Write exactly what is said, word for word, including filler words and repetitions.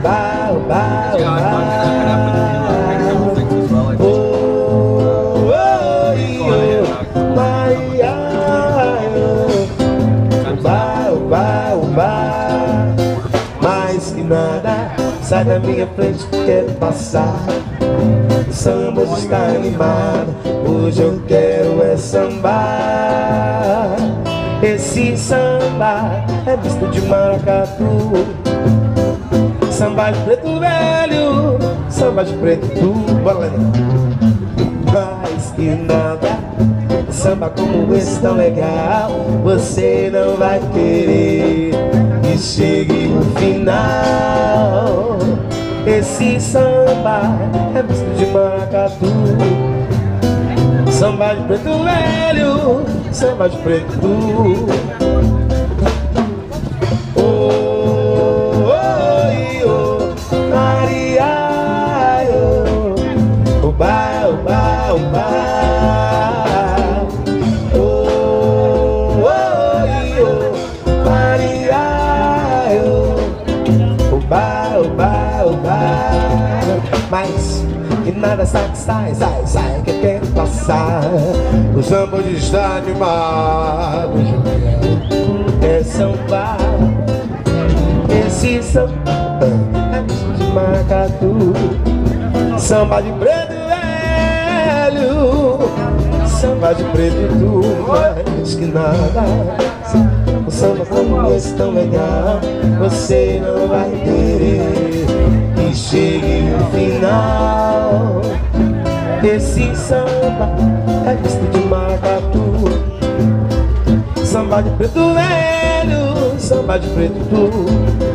Uba, uba, Yeah, I thought that could happen to me, like, make double six as well, I think. oh, oh, oh, Maria, uba, uba, uba. Mais que nada, sai da minha frente que quero passar. O samba está animado, hoje eu quero é sambar. Esse samba é visto de maracatu. Samba de preto velho, samba de preto tu, bora lá. Mais que nada, samba como esse tão legal, você não vai querer que chegue no final. Esse samba é visto de maracatu. Samba de preto velho, samba de preto tu. Oh, oh, oh, Maria, oh, uba, uba, uba. Oh, oh, oh, Maria, oh, uba, uba, uba. Mas que nada sai, sai, sai, sai, que quer passar. O samba hoje está animado, é samba. Esse samba é visto de maracatu. Samba de preto velho, samba de preto tu. Mais que nada, o samba como esse tão legal, você não vai querer que chegue no final. Esse samba é visto de maracatu. Samba de preto velho, samba de preto tu.